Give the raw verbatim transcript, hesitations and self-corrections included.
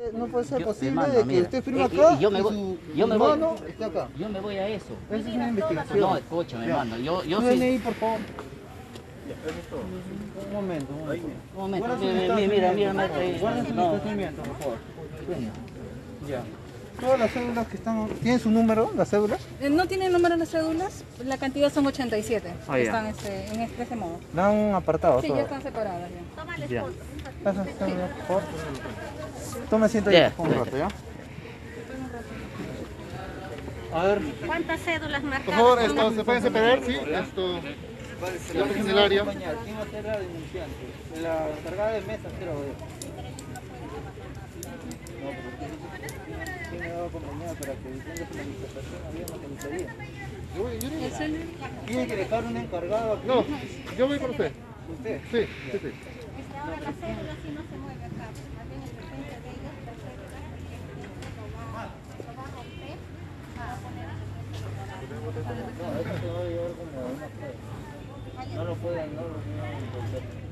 No puede ser Yo- posible hermano, de que mira, usted firme eh, acá y yo me y voy- su yo me voy- hermano esté acá. Yo me voy a eso. Esa es una investigación. No, escúchame, Ya. hermano. Yo, yo Su sí. D N I, por favor. Un momento, un momento. Un momento, Guarda su mira, mira, distanciamiento, mira, por mira, favor. mira, Guarda su no. distanciamiento, por favor. Venga. Ya. Todas las cédulas que están... ¿Tienen su número, las cédulas? Eh, No tiene número en las cédulas, la cantidad son ochenta y siete. Ah, ya. Están este, en este, de ese modo. La han apartado Sí, todo. ya están separadas. Ya. Ya. Pasa, cédula, por favor. Tome asiento ahí Ya. un rato, ¿ya? A ver. ¿Cuántas cédulas marcadas? Por favor, son? esto, ¿se pueden separar? Sí, esto. Estamos en el área. ¿Quién va a ser la denunciante? La encargada de mesa, quiero ver. No, porque ¿quién me va a acompañar para que tenga su manifestación había una comisaría? Yo voy- yo voy- Tiene que dejar un encargado aquí. No, yo voy por usted. ¿Usted? Sí, sí, sí. Es que ahora la cédula sí no se mueve acá. Más bien el frente de ellos, la cédula, lo va, lo va a romper para poner a No, eso se va a llevar como una prueba. No lo pueden, no lo pueden.